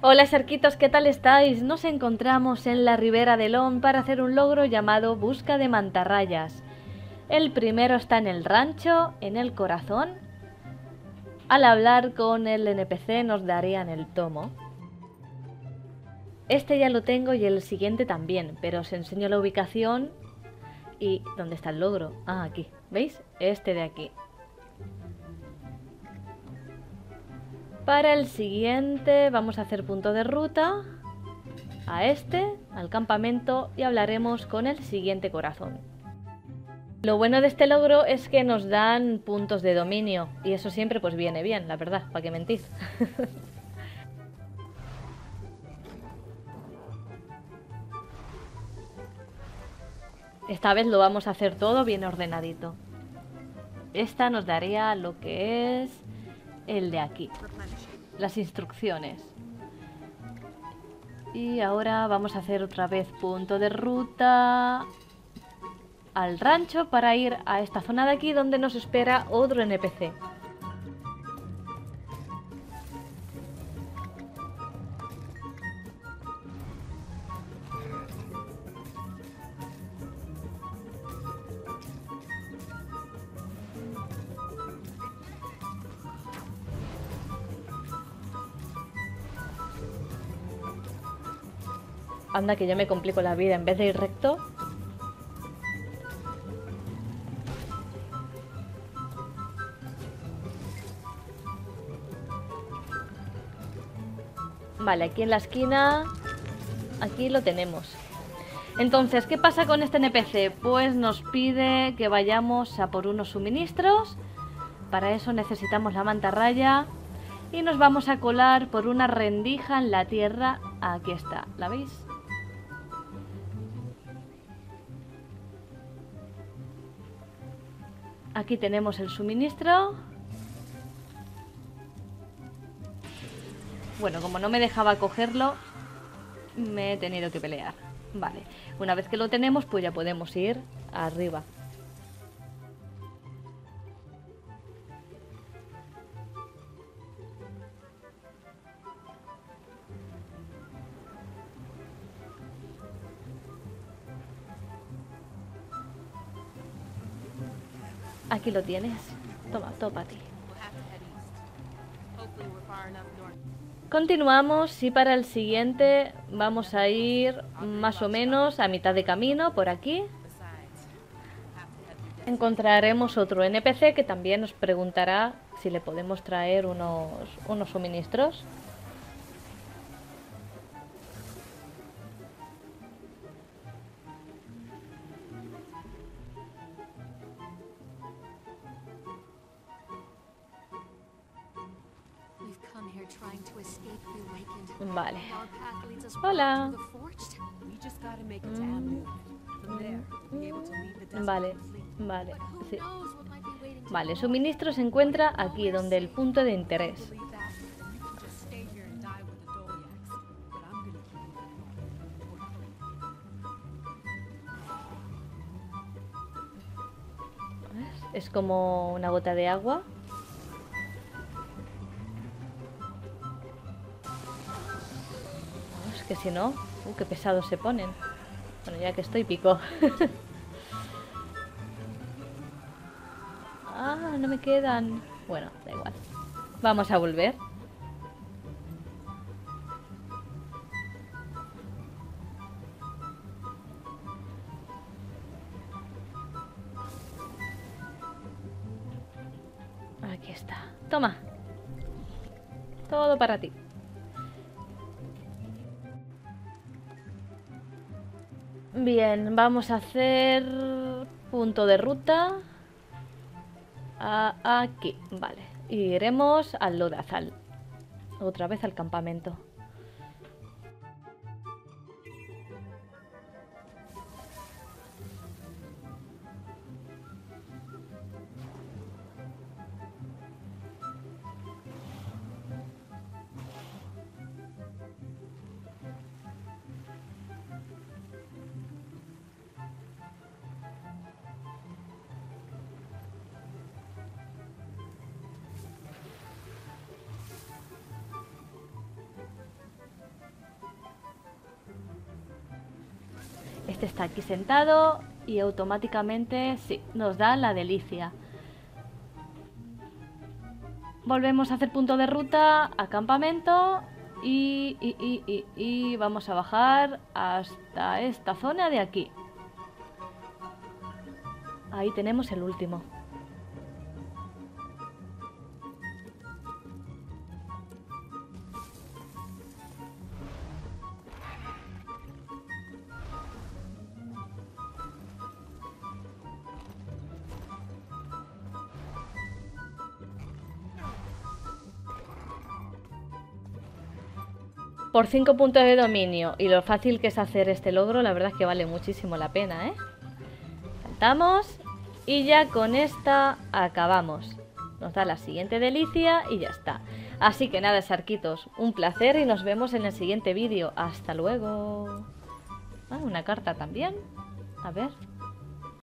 Hola Sarquitos, ¿qué tal estáis? Nos encontramos en la Ribera de Lon para hacer un logro llamado Busca de mantarrayas. El primero está en el rancho, en el corazón. Al hablar con el NPC nos darían el tomo. Este ya lo tengo y el siguiente también, pero os enseño la ubicación y... ¿dónde está el logro? Ah, aquí. ¿Veis? Este de aquí. Para el siguiente vamos a hacer punto de ruta a este, al campamento, y hablaremos con el siguiente corazón. Lo bueno de este logro es que nos dan puntos de dominio y eso siempre pues viene bien, la verdad, ¿para qué mentir? Esta vez lo vamos a hacer todo bien ordenadito. Esta nos daría lo que es el de aquí, las instrucciones. Y ahora vamos a hacer otra vez punto de ruta al rancho para ir a esta zona de aquí donde nos espera otro NPC. Anda que yo me complico la vida, en vez de ir recto. Vale, aquí en la esquina, aquí lo tenemos. Entonces, ¿qué pasa con este NPC? Pues nos pide que vayamos a por unos suministros. Para eso necesitamos la mantarraya. Y nos vamos a colar por una rendija en la tierra. Aquí está, ¿la veis? Aquí tenemos el suministro. Bueno, como no me dejaba cogerlo, me he tenido que pelear. Vale, una vez que lo tenemos, pues ya podemos ir arriba. Aquí lo tienes. Toma, tópate. Continuamos y para el siguiente vamos a ir más o menos a mitad de camino por aquí. Encontraremos otro NPC que también nos preguntará si le podemos traer unos suministros. Vale. Hola. Vale, vale, sí. Vale, suministro se encuentra aquí, donde el punto de interés. ¿Ves? Es como una gota de agua. Es que si no, qué pesados se ponen. Bueno, ya que estoy, pico. Ah, no me quedan. Bueno, da igual. Vamos a volver. Aquí está. Toma. Todo para ti. Bien, vamos a hacer punto de ruta aquí, vale. Y iremos al lodazal. Otra vez al campamento. Este está aquí sentado y automáticamente, sí, nos da la delicia. Volvemos a hacer punto de ruta a campamento y vamos a bajar hasta esta zona de aquí. Ahí tenemos el último. Por 5 puntos de dominio y lo fácil que es hacer este logro, la verdad es que vale muchísimo la pena, ¿eh? Saltamos y ya con esta acabamos. Nos da la siguiente delicia y ya está. Así que nada, Sarquitos, un placer y nos vemos en el siguiente vídeo. Hasta luego. Ah, una carta también. A ver.